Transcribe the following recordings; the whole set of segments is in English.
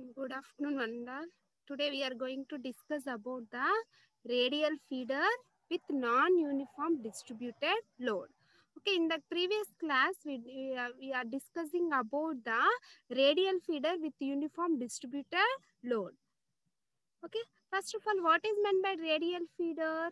Good afternoon, Vanda. Today we are going to discuss about the radial feeder with non-uniform distributed load. Okay, in the previous class, we are discussing about the radial feeder with uniform distributed load. Okay, first of all, what is meant by radial feeder?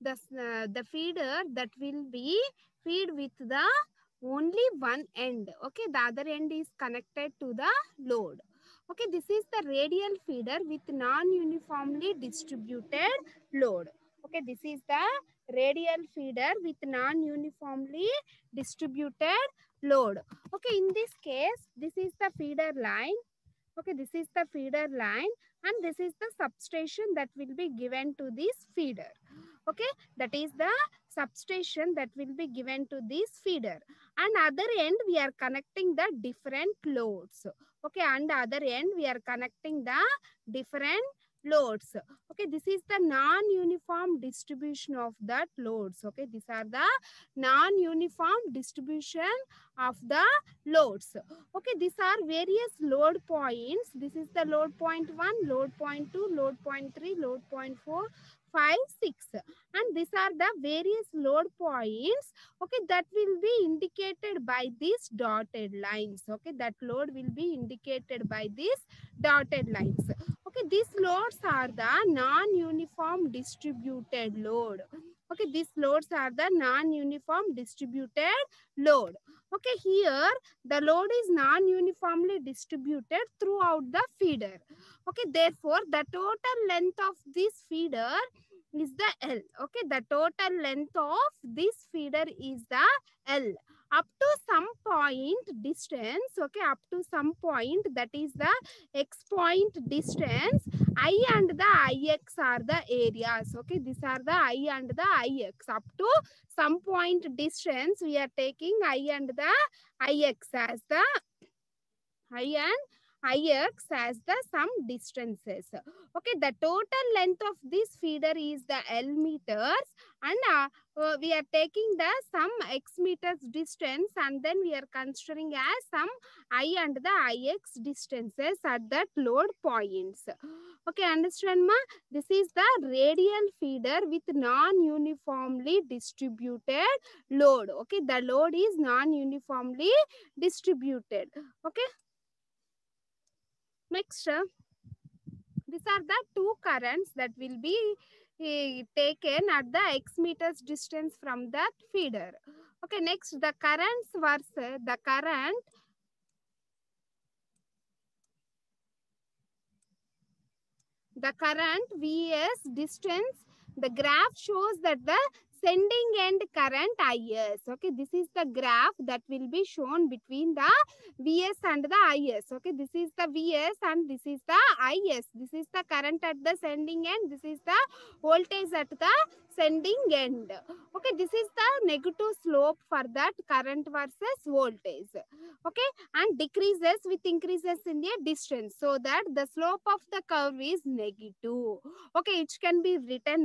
The feeder that will be feed with the only one end. Okay, the other end is connected to the load. Okay, this is the radial feeder with non-uniformly distributed load. Okay, this is the radial feeder with non-uniformly distributed load. Okay, in this case, this is the feeder line. Okay, this is the feeder line and this is the substation that will be given to this feeder. Okay, that is the substation that will be given to this feeder. And other end we are connecting the different loads. Okay, and other end we are connecting the different loads. Okay, this is the non-uniform distribution of that loads. Okay, these are the non-uniform distribution of the loads. Okay, these are various load points. This is the load point 1, load point 2, load point 3, load point 4, 5, 6. And these are the various load points. Okay, that will be indicated by these dotted lines. Okay, that load will be indicated by these dotted lines. Okay, these loads are the non-uniform distributed load. Okay, these loads are the non-uniform distributed load. Okay, here the load is non-uniformly distributed throughout the feeder. Okay, therefore, the total length of this feeder is the L. Okay, the total length of this feeder is the L. Up to some point distance, okay, up to some point, that is the X point distance, I and the IX are the areas. Okay, these are the I and the IX. Up to some point distance, we are taking I and the IX as the I and IX as the some distances. Okay, the total length of this feeder is the L meters and we are taking the some X meters distance and then we are considering as some I and the IX distances at that load points. Okay, understand ma? This is the radial feeder with non-uniformly distributed load. Okay, the load is non-uniformly distributed. Okay. Next, these are the two currents that will be taken at the X meters distance from that feeder. Okay, next the currents versus the current Vs distance. The graph shows that the sending end current Is. Okay, this is the graph that will be shown between the Vs and the Is. Okay, this is the Vs and this is the Is. This is the current at the sending end. This is the voltage at the sending end. Okay, this is the negative slope for that current versus voltage. Okay, and decreases with increases in the distance, so that the slope of the curve is negative. Okay, which can be written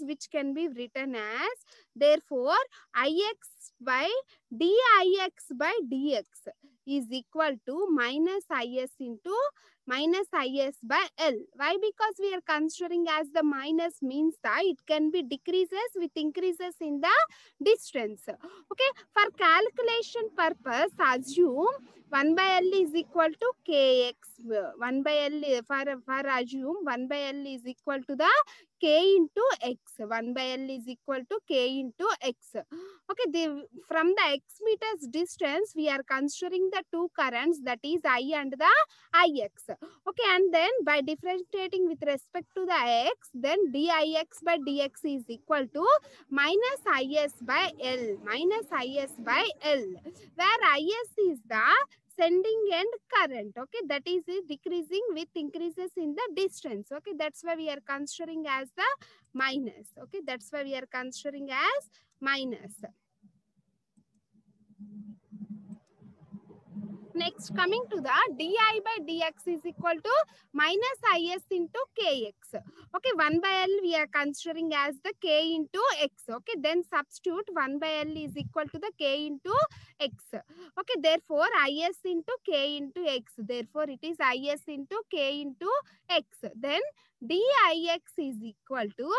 as therefore Ix by dix by dx is equal to minus Is into minus Is by L. Why? Because we are considering as the minus means that it can be decreases with increases in the distance. Okay, for calculation purpose, assume 1 by L is equal to Kx. 1 by L, for assume 1 by L is equal to the K into X. 1 by L is equal to K into X. Okay, from the X meters distance, we are considering the two currents, that is I and the Ix. Okay, and then by differentiating with respect to the X, then dix by dx is equal to minus Is by L. Minus Is by L. Where Is is the sending end current. Okay, that is decreasing with increases in the distance. Okay, that's why we are considering as the minus. Okay, that's why we are considering as minus. Next, coming to the di by dx is equal to minus is into kx. Okay, 1 by L we are considering as the k into x. Okay, then substitute 1 by L is equal to the k into x. Okay, therefore is into k into x. Therefore, it is is into k into x. Then dix is equal to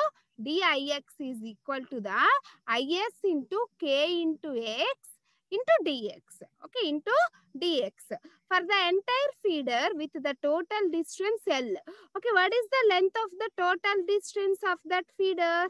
the is into k into x into dx. Okay, into dx for the entire feeder with the total distance L. Okay, what is the length of the total distance of that feeder?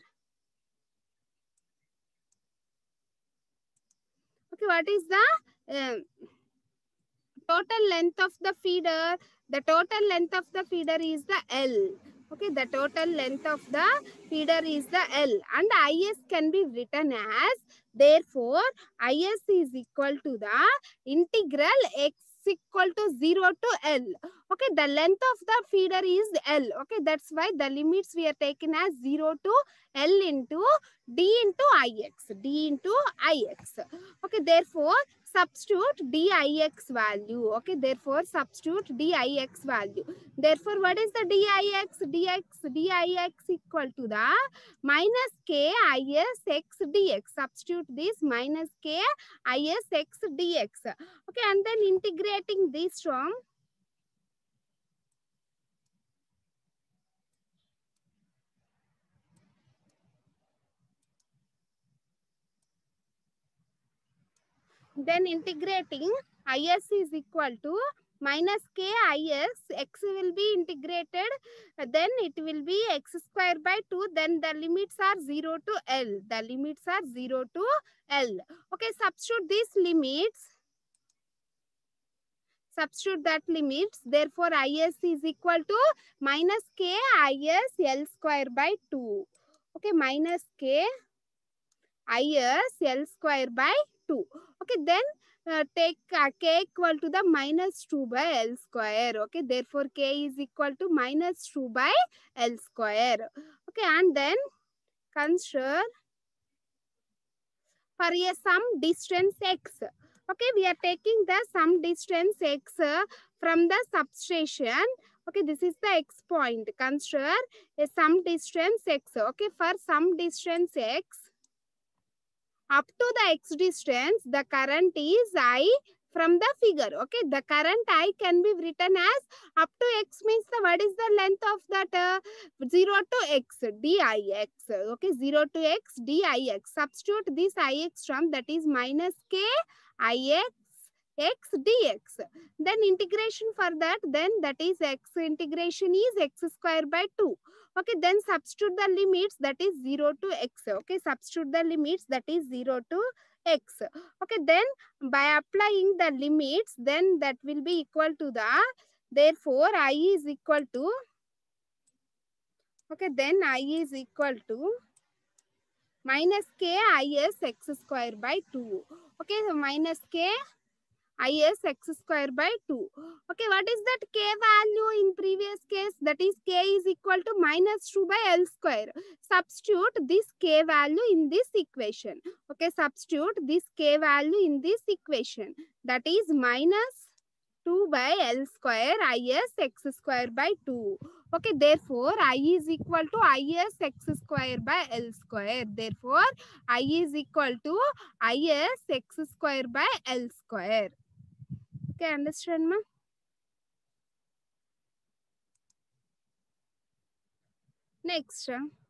Okay, what is the total length of the feeder? The total length of the feeder is the L. Okay, the total length of the feeder is the L, and is can be written as, therefore is is equal to the integral x equal to 0 to L. Okay, the length of the feeder is L. Okay, that's why the limits we are taken as 0 to L into d into ix. Okay, therefore substitute dix value. Okay, therefore substitute dix value. Therefore, what is the dix equal to the minus k is x dx. Substitute this minus k is x dx. Okay, and then integrating this from integrating is is equal to minus k is, x will be integrated, then it will be x square by 2, then the limits are 0 to L. The limits are 0 to L. Okay, substitute these limits. Substitute that limits. Therefore, is is equal to minus k is L square by 2. Okay, minus k is L square by 2. Okay, then take k equal to the minus 2 by L square. Okay, therefore k is equal to minus 2 by L square. Okay, and then consider for a some distance x. Okay, we are taking the some distance x from the substation. Okay, this is the x point. Consider a some distance x. Okay, for some distance x, up to the x distance, the current is I from the figure. Okay, the current I can be written as up to x means the what is the length of that 0 to x dix. Okay, 0 to x dix. Substitute this ix term, that is minus k ix x dx. Then integration for that, then that is x integration is x square by 2. Okay, then substitute the limits, that is 0 to x. Okay, substitute the limits, that is 0 to x. Okay, then by applying the limits, then that will be equal to the, therefore I is equal to, okay, then I is equal to minus k is x square by 2. Okay, so minus k is x square by 2. Okay, what is that k value in previous case? That is k is equal to minus 2 by L square. Substitute this k value in this equation. Okay, substitute this k value in this equation. That is minus 2 by L square is x square by 2. Okay, therefore I is equal to is x square by L square. Therefore I is equal to is x square by L square. Okay, understand, ma? Next.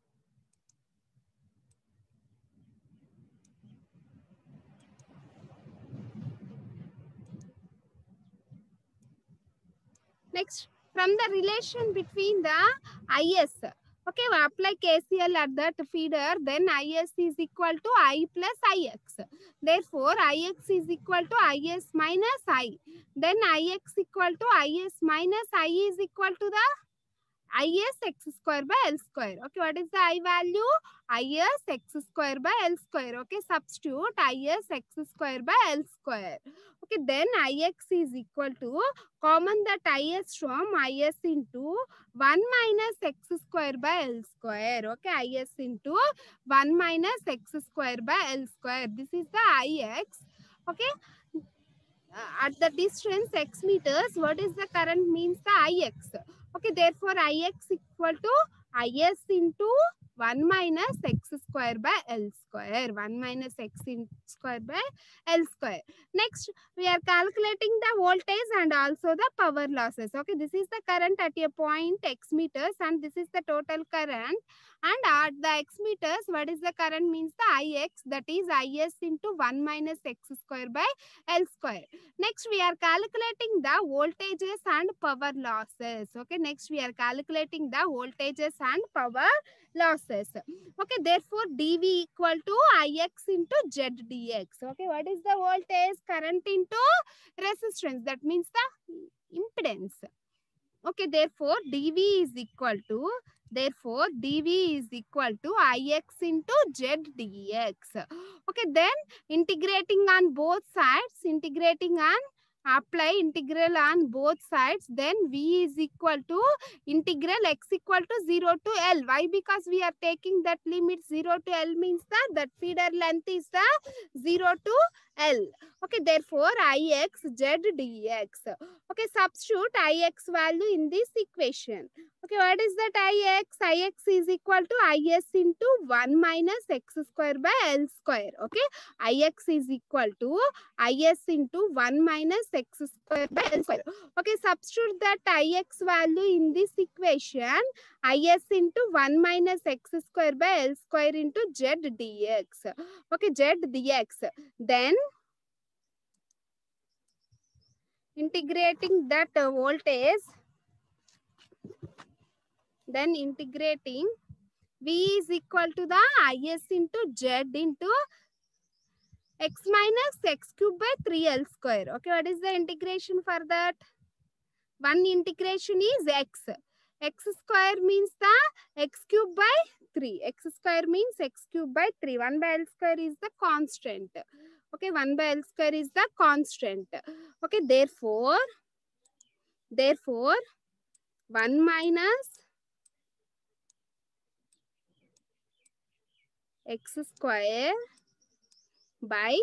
Next, from the relation between the is. Okay, we apply KCL at that feeder, then is is equal to I plus ix. Therefore, ix is equal to is minus I. Then ix equal to is minus I is equal to the is x square by L square. Okay, what is the I value? Is x square by L square. Okay, substitute is x square by L square. Okay, then ix is equal to, common that is from is into 1 minus x square by L square. Okay, is into 1 minus x square by L square. This is the ix. Okay, at the distance x meters, what is the current means the ix. Okay, therefore ix equal to is into 1 minus x square by L square. 1 minus x square by L square. Next, we are calculating the voltage and also the power losses. Okay, this is the current at a point x meters and this is the total current. And at the x meters, what is the current means the ix, that is is into 1 minus x square by L square. Next, we are calculating the voltages and power losses. Okay, next we are calculating the voltages and power losses. Okay, therefore dv equal to ix into z dx. Okay, what is the voltage? Current into resistance, that means the impedance. Okay, therefore dv is equal to ix into z dx. Okay, then integrating on both sides, apply integral on both sides, then v is equal to integral x equal to 0 to L. Why? Because we are taking that limit 0 to L means that feeder length is the 0 to L. Okay, therefore ix z dx. Okay, substitute ix value in this equation. Okay, what is that ix? Ix is equal to is into 1 minus x square by L square. Okay, ix is equal to is into 1 minus x square by L square. Okay, substitute that ix value in this equation. Is into 1 minus x square by L square into z dx. Okay, z dx. Then integrating that voltage, then integrating v is equal to the is into z into x minus x cube by 3L square. Okay, what is the integration for that? One integration is x. X square means the x cube by 3. X square means x cube by 3. 1 by L square is the constant. Okay, 1 by L square is the constant. Okay, therefore 1 minus x square by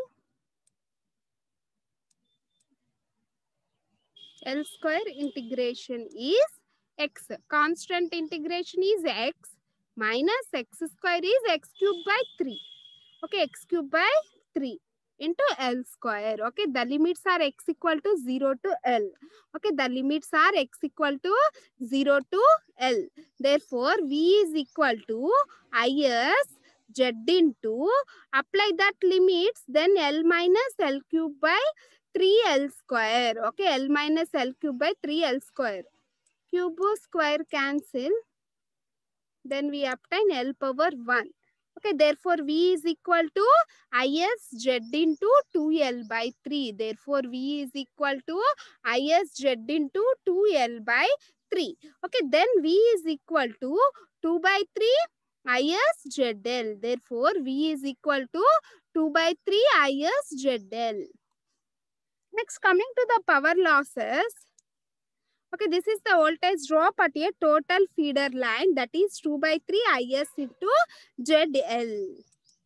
L square integration is x. Constant integration is x minus x square is x cube by 3. Okay, x cube by 3 into L square. Okay, the limits are x equal to 0 to L. Okay, the limits are x equal to 0 to L. Therefore, v is equal to is z into, apply that limits, then L minus L cube by 3L square. Okay, L minus L cube by 3L square. Cube square cancel. Then we obtain L power 1. Okay, therefore V is equal to is z into 2L by 3. Therefore V is equal to is z into 2L by 3. Okay, then V is equal to 2 by 3 is ZL. Therefore V is equal to 2 by 3 is ZL. Next, coming to the power losses. Okay, this is the voltage drop at a total feeder line, that is 2 by 3 is into ZL.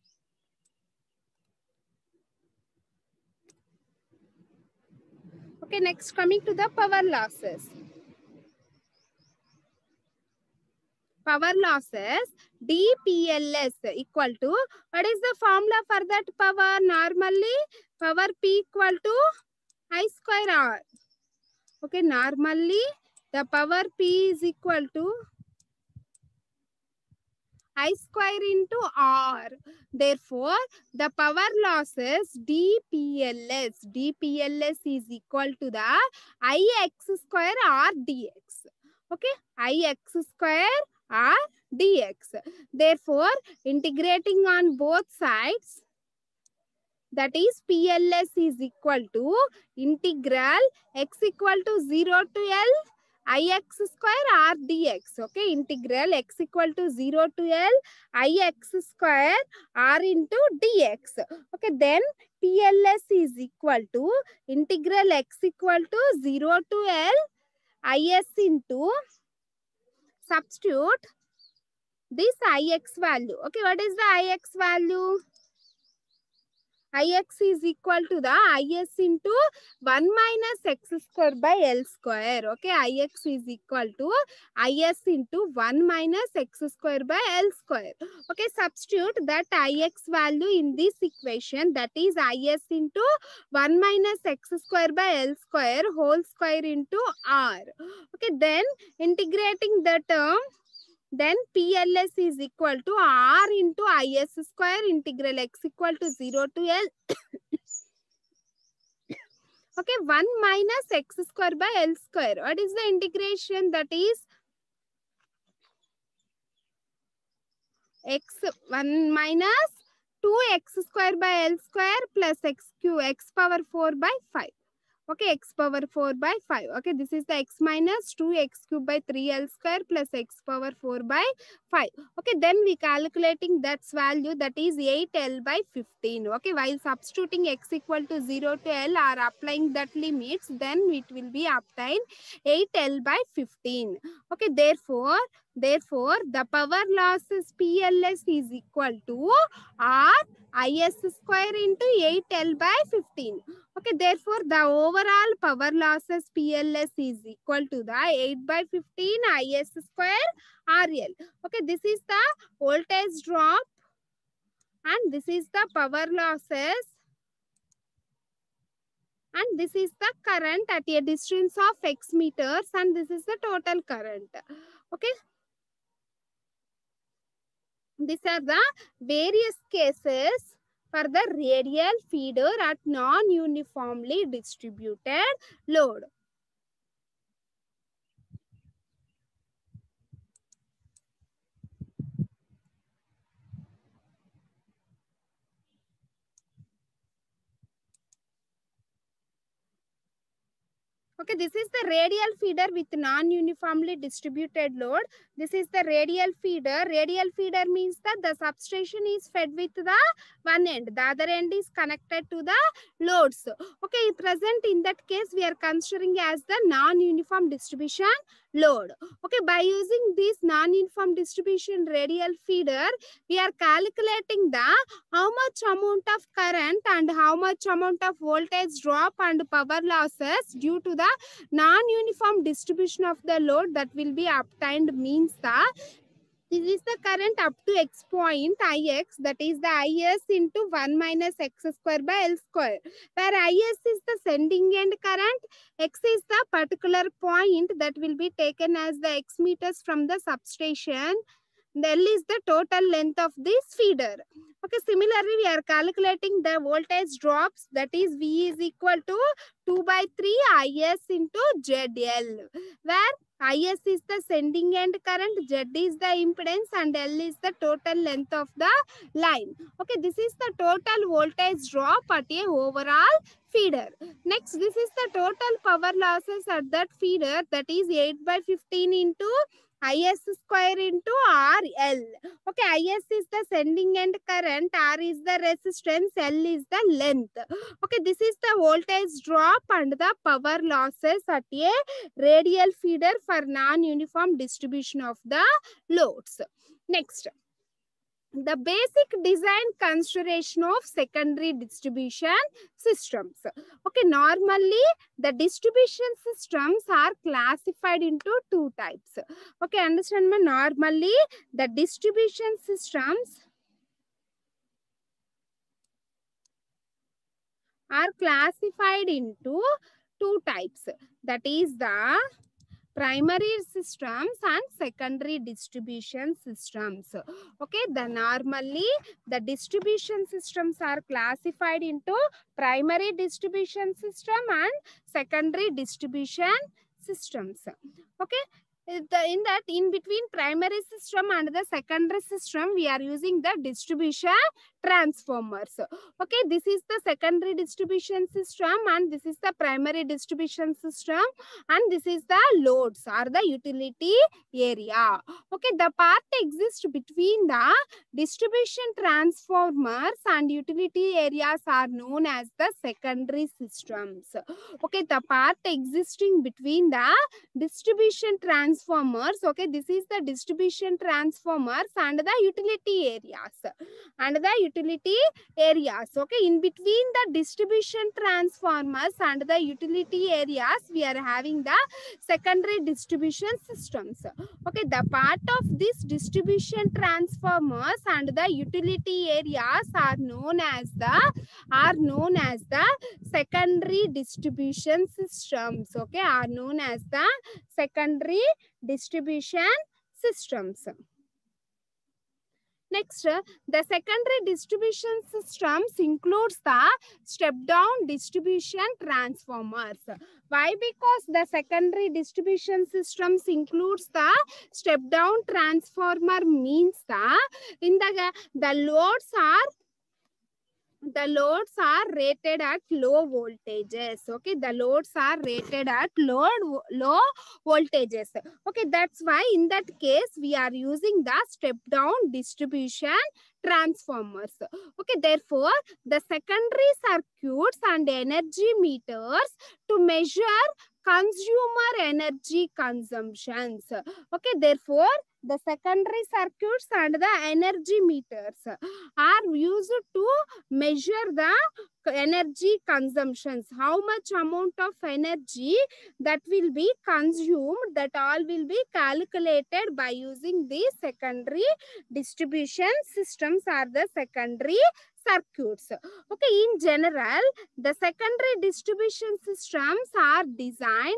Okay, next coming to the power losses. Power losses dPLS equal to, what is the formula for that power? Normally power P equal to I square R. Okay, normally the power P is equal to I square into R. Therefore, the power losses dPLS is equal to the Ix square R dx. Okay, Ix square R dx. Therefore, integrating on both sides, that is PLS is equal to integral x equal to 0 to L Ix square R dx. Okay, integral x equal to 0 to L Ix square R into dx. Okay, then PLS is equal to integral x equal to 0 to L Is into, substitute this Ix value. Okay, what is the Ix value? Ix is equal to the Is into 1 minus x square by L square. Okay, Ix is equal to Is into 1 minus x square by L square. Okay, substitute that Ix value in this equation, that is Is into 1 minus x square by L square whole square into R. Okay, then integrating the term, then PLS is equal to R into Is square integral x equal to 0 to L. Okay, 1 minus x square by L square. What is the integration? That is x 1 minus 2x square by L square plus x cube x power 4 by 5. Okay, x power 4 by 5. Okay, this is the x minus 2x cube by 3L square plus x power 4 by 5. Okay, then we calculating that's value, that is 8L by 15. Okay, while substituting x equal to 0 to L or applying that limits, then it will be obtained 8L by 15. Okay, therefore the power losses PLS is equal to R Is square into 8L by 15. Okay, therefore the overall power losses PLS is equal to the 8 by 15 Is square RL. Okay, this is the voltage drop and this is the power losses and this is the current at a distance of x meters and this is the total current. Okay, these are the various cases for the radial feeder at non-uniformly distributed load. Okay, this is the radial feeder with non-uniformly distributed load. This is the radial feeder. Radial feeder means that the substation is fed with the one end. The other end is connected to the loads. Okay, present in that case, we are considering as the non-uniform distribution load. Okay, by using this non-uniform distribution radial feeder, we are calculating the how much amount of current and how much amount of voltage drop and power losses due to the non-uniform distribution of the load that will be obtained, means this is the current up to x point Ix, that is the Is into 1 minus x square by L square, where Is is the sending end current, x is the particular point that will be taken as the x meters from the substation. The L is the total length of this feeder. Okay, similarly, we are calculating the voltage drops, that is V is equal to 2 by 3 Is into ZL, where Is is the sending end current, Z is the impedance and L is the total length of the line. Okay, this is the total voltage drop at a overall feeder. Next, this is the total power losses at that feeder, that is 8 by 15 into Is square into RL. Okay, Is is the sending end current, R is the resistance, L is the length. Okay, this is the voltage drop and the power losses at a radial feeder for non-uniform distribution of the loads. Next, the basic design consideration of secondary distribution systems. Okay, normally the distribution systems are classified into two types. Okay, understand me? Normally the distribution systems are classified into two types, that is the primary systems and secondary distribution systems. Okay, normally the distribution systems are classified into primary distribution system and secondary distribution systems. Okay, in between primary system and the secondary system, we are using the distribution transformers. Okay, this is the secondary distribution system and this is the primary distribution system and this is the loads or the utility area. Okay, the part exists between the distribution transformers and utility areas are known as the secondary systems. Okay, the part existing between the distribution transformers transformers. Okay, this is the distribution transformers and the utility areas. Okay, in between the distribution transformers and the utility areas, we are having the secondary distribution systems. Okay, the part of this distribution transformers and the utility areas are known as the secondary distribution systems. Okay, are known as the secondary distribution systems. Next, the secondary distribution systems includes the step-down distribution transformers. Why? Because the secondary distribution systems includes the step-down transformer means the loads are rated at low voltages. Okay, the loads are rated at low voltages. Okay, that's why in that case we are using the step down distribution transformers. Okay, therefore the secondary circuits and energy meters to measure consumer energy consumptions. Okay, therefore the secondary circuits and the energy meters are used to measure the energy consumptions, how much amount of energy that will be consumed, that all will be calculated by using these secondary distribution systems or the secondary circuits. Okay, in general the secondary distribution systems are designed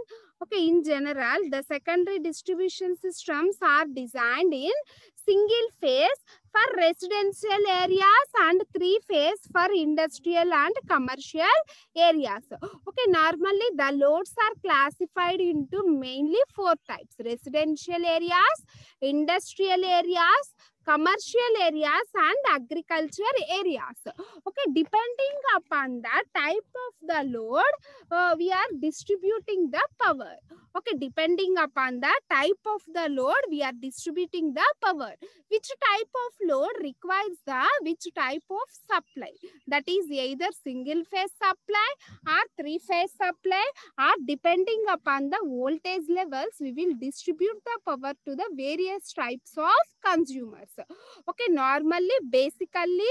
the secondary distribution systems are designed in single phase for residential areas and 3-phase for industrial and commercial areas. Okay, normally the loads are classified into mainly 4 types: residential areas, industrial areas, commercial areas and agriculture areas. Okay, depending upon the type of the load, we are distributing the power. Okay, depending upon the type of the load, we are distributing the power. Which type of load requires which type of supply? That is either single phase supply or 3-phase supply, or depending upon the voltage levels, we will distribute the power to the various types of consumers. Okay, normally basically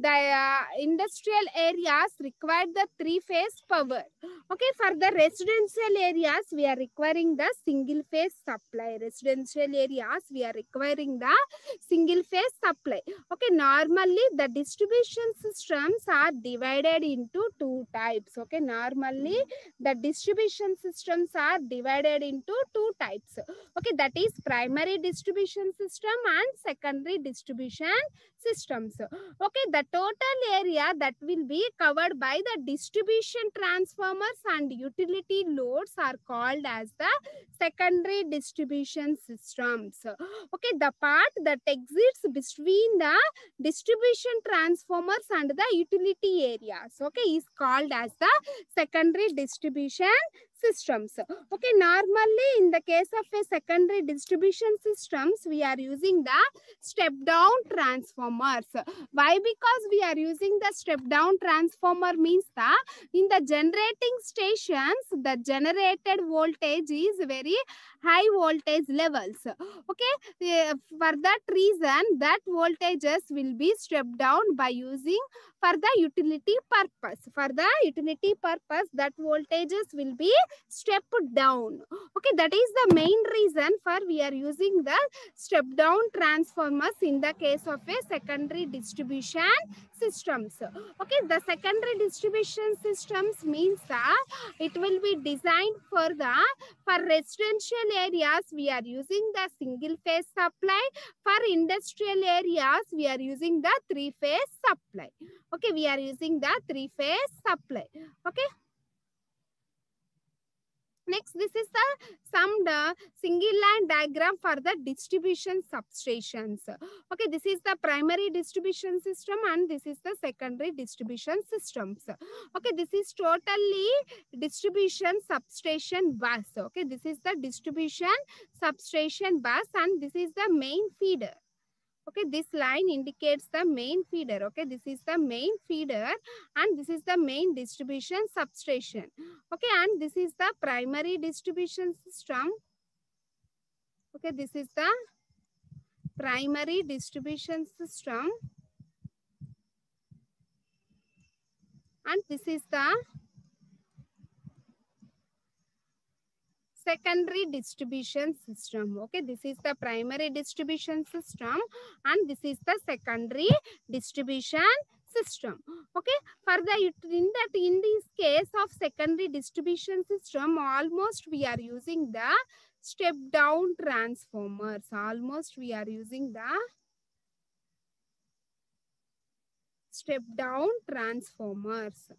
the industrial areas require the 3-phase power. Okay, for the residential areas we are requiring the single phase supply. Residential areas we are requiring the single phase supply. Okay, normally the distribution systems are divided into 2 types. Okay, normally the distribution systems are divided into 2 types. Okay, that is primary distribution system and secondary distribution systems. Okay, the total area that will be covered by the distribution transformers and utility loads are called as the secondary distribution systems. Okay, the part that exists between the distribution transformers and the utility areas, okay, is called as the secondary distribution systems. Okay, normally in the case of a secondary distribution systems, we are using the step down transformers. Why? Because we are using the step down transformer means in the generating stations, the generated voltage is very high voltage levels. Okay, for that reason, that voltages will be stepped down by using for the utility purpose. For the utility purpose, that voltages will be stepped down. Okay, that is the main reason for we are using the step down transformers in the case of a secondary distribution systems. Okay, the secondary distribution systems means it will be designed for residential areas we are using the single phase supply. For industrial areas we are using the 3-phase supply. Okay, we are using the 3-phase supply. Okay. Next, this is the summed single line diagram for the distribution substations. Okay, this is the primary distribution system and this is the secondary distribution systems. Okay, this is totally distribution substation bus. Okay, this is the distribution substation bus and this is the main feeder. Okay, this line indicates the main feeder. Okay, this is the main feeder and this is the main distribution substation. Okay, and this is the primary distribution system. Okay, this is the primary distribution system, and this is the secondary distribution system. Okay, this is the primary distribution system and this is the secondary distribution system. Okay, for the in this case of secondary distribution system, almost we are using the step down transformers. Almost we are using the step down transformers.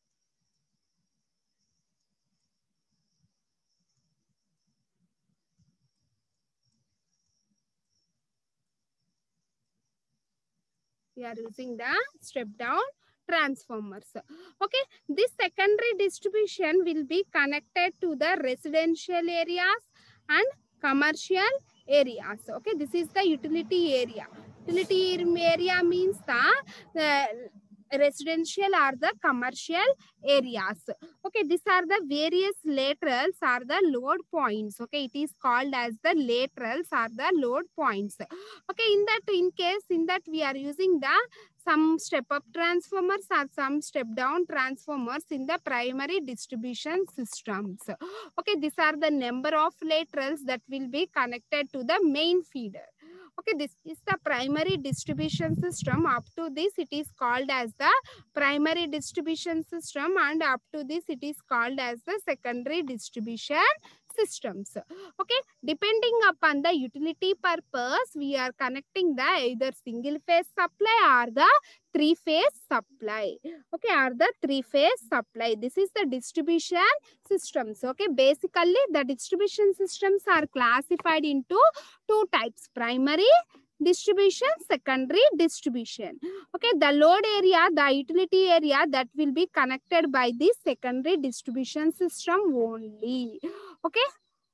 We are using the step down transformers. Okay, this secondary distribution will be connected to the residential areas and commercial areas. Okay, this is the utility area. Utility area means the residential or the commercial areas. Okay, these are the various laterals or the load points. Okay, it is called as the laterals or the load points. Okay, in that we are using the some step up transformers or some step down transformers in the primary distribution systems. Okay, these are the number of laterals that will be connected to the main feeder. Okay, this is the primary distribution system. Up to this it is called as the primary distribution system, and up to this it is called as the secondary distribution systems. Okay, depending upon the utility purpose, we are connecting the either single phase supply or the three phase supply. Okay, or the three phase supply. This is the distribution systems. Okay, basically the distribution systems are classified into two types: primary distribution, secondary distribution. Okay, the load area, the utility area, that will be connected by this secondary distribution system only. Okay,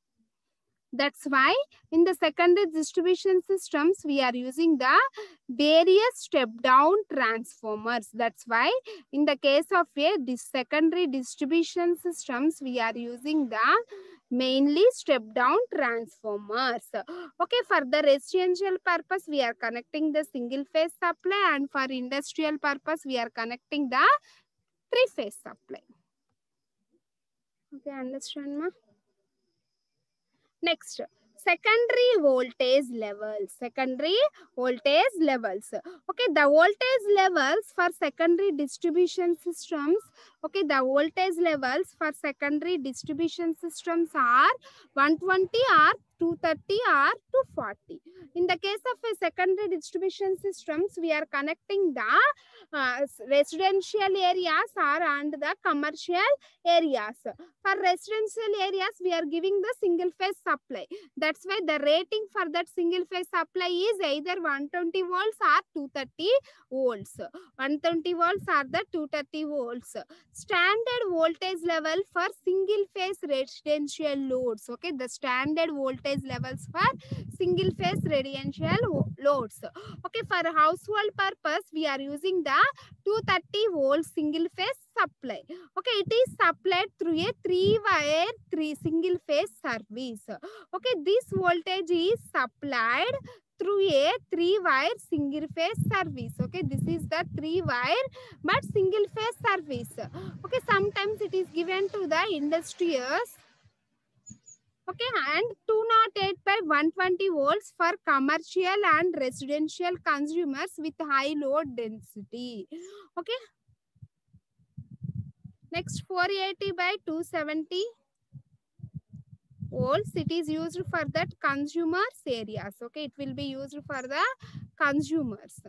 that's why in the secondary distribution systems we are using the various step down transformers. That's why in the case of this secondary distribution systems we are using the mainly step down transformers. Okay, for the residential purpose we are connecting the single phase supply, and for industrial purpose we are connecting the three phase supply. Okay, understand ma? Next, secondary voltage levels. Secondary voltage levels. Okay, the voltage levels for secondary distribution systems. Okay, the voltage levels for secondary distribution systems are 120 or 230 or 240. In the case of a secondary distribution systems, we are connecting the residential areas or and the commercial areas. For residential areas, we are giving the single phase supply. That's why the rating for that single phase supply is either 120 volts or 230 volts. 120 volts or the 230 volts. Standard voltage level for single phase residential loads. Okay, the standard voltage levels for single phase residential loads. Okay, for household purpose, we are using the 230 volts single phase supply. Okay, it is supplied through a three single phase service. Okay, this voltage is supplied through a 3-wire single phase service. Okay, this is the 3-wire but single phase service. Okay, sometimes it is given to the industrials. Okay, and 208 by 120 volts for commercial and residential consumers with high load density. Okay, next 480 by 270 volts. It is used for that consumers areas. Okay, it will be used for the consumers.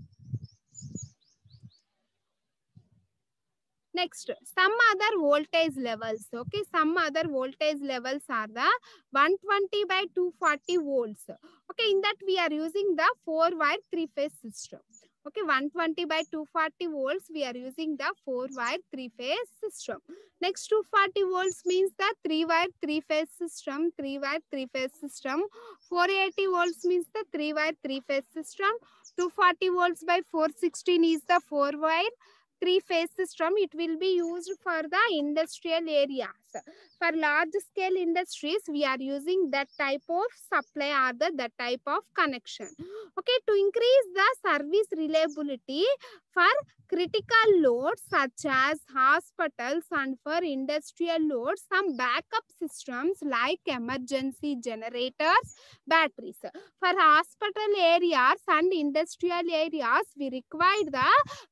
Next, some other voltage levels. Okay, some other voltage levels are the 120 by 240 volts. Okay, in that we are using the 4-wire 3-phase system. Okay, 120 by 240 volts, we are using the 4-wire 3-phase system. Next, 240 volts means the 3-wire 3-phase system. 3-wire 3-phase system. 480 volts means the 3-wire 3-phase system. 240 volts by 416 is the 4-wire three-phase system, it will be used for the industrial areas. For large-scale industries, we are using that type of supply or that type of connection. Okay, to increase the service reliability for critical loads such as hospitals and for industrial loads, some backup systems like emergency generators, batteries. For hospital areas and industrial areas, we require the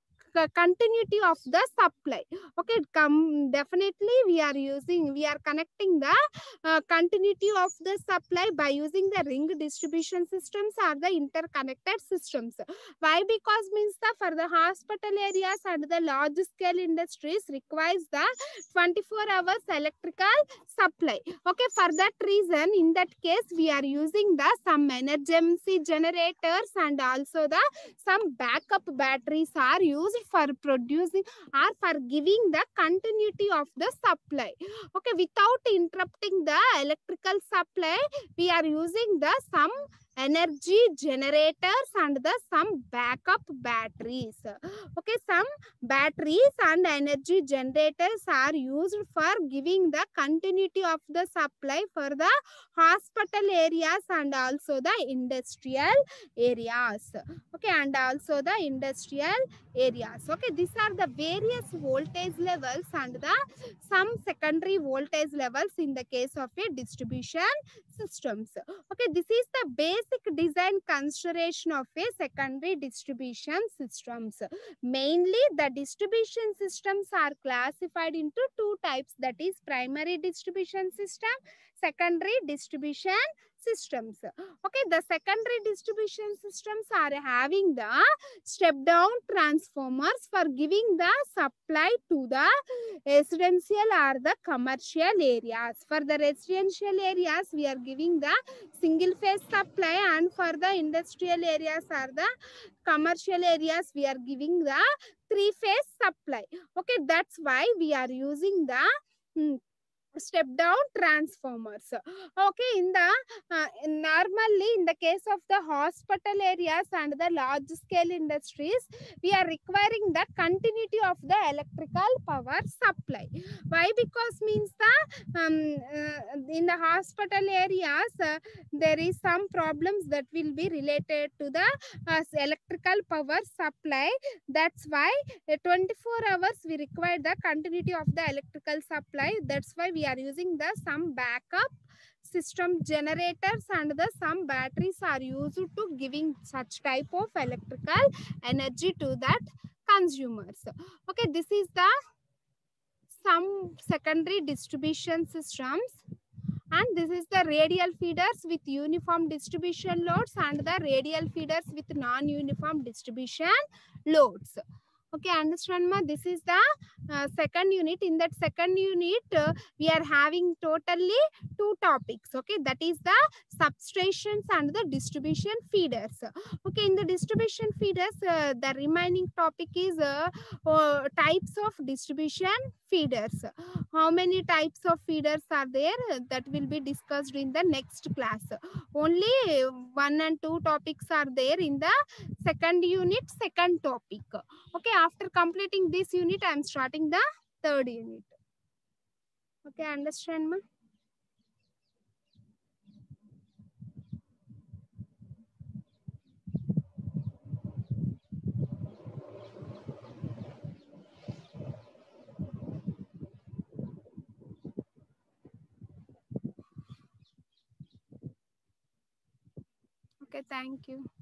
continuity of the supply. Okay, definitely we are connecting the continuity of the supply by using the ring distribution systems or the interconnected systems. Why? Because means the for the hospital areas and the large scale industries requires the 24 hours electrical supply. Okay, for that reason, in that case we are using the some emergency generators and also the some backup batteries are used for producing or for giving the continuity of the supply. Okay, without interrupting the electrical supply, we are using the some energy generators and the some backup batteries. Okay, some batteries and energy generators are used for giving the continuity of the supply for the hospital areas and also the industrial areas. Okay, and also the industrial areas. Okay, these are the various voltage levels and the some secondary voltage levels in the case of a distribution systems. Okay, this is the basic design consideration of a secondary distribution systems. Mainly the distribution systems are classified into two types, that is primary distribution system, secondary distribution systems. Okay, the secondary distribution systems are having the step down transformers for giving the supply to the residential or the commercial areas. For the residential areas, we are giving the single phase supply, and for the industrial areas or the commercial areas, we are giving the three phase supply. Okay, that's why we are using the step down transformers. Okay, in the normally in the case of the hospital areas and the large scale industries, we are requiring the continuity of the electrical power supply. Why? Because means the in the hospital areas there is some problems that will be related to the electrical power supply. That's why 24 hours we require the continuity of the electrical supply. That's why we are using the some backup system generators and the some batteries are used to giving such type of electrical energy to that consumers. Okay, this is the some secondary distribution systems, and this is the radial feeders with uniform distribution loads and the radial feeders with non-uniform distribution loads. Okay, understand ma? This is the second unit. In that second unit, we are having totally two topics. Okay, that is the substations and the distribution feeders. Okay, in the distribution feeders, the remaining topic is types of distribution feeders. How many types of feeders are there? That will be discussed in the next class. Only 1 and 2 topics are there in the second unit, second topic. Okay, after completing this unit, I am starting the third unit. Okay, understand ma? Okay, thank you.